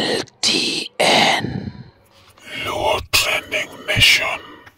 LTN Low Trending Nation.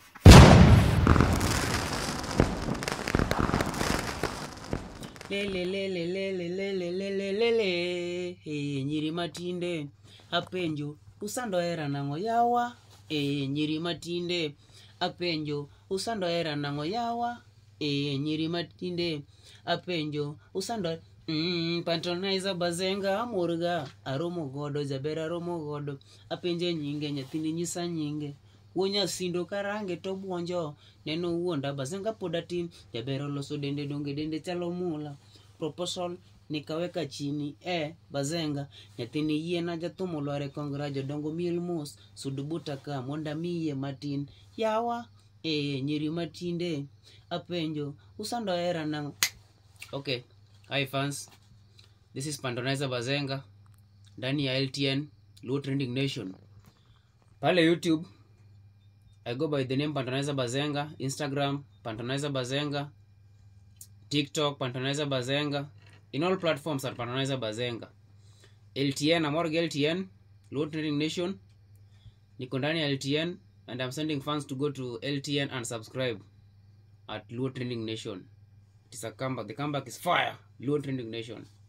Nyiri matinde apenjo usando era nango yawa. Nyiri matinde apenjo usando era nango yawa. Nyiri matinde apenjo usando Pantonizer Bazenga amurga aromo godo jaber aromo godo apenje nyinge nyathini nyisa nyinge wonya sindo karange to buonjo neno wuonda Bazenga podatin jaber loso dende donge dende chalo mula proposal nikaweka chini Bazenga nyathini yiena jatumo lware kongrajo dongo miel mos sudubuta ka monda miye matin yawa nyiri matinde apenjo usando era nang. Okay. Hi fans, this is Pantonizer Bazenga, ndani ya LTN, Low Trending Nation. Pale YouTube, I go by the name Pantonizer Bazenga, Instagram, Pantonizer Bazenga, TikTok, Pantonizer Bazenga, in all platforms are Pantonizer Bazenga. LTN, I'm working LTN, Low Trending Nation, niko ndani ya LTN, and I'm sending fans to go to LTN and subscribe at Low Trending Nation. It is a comeback, the comeback is fire, Low Trending Nation.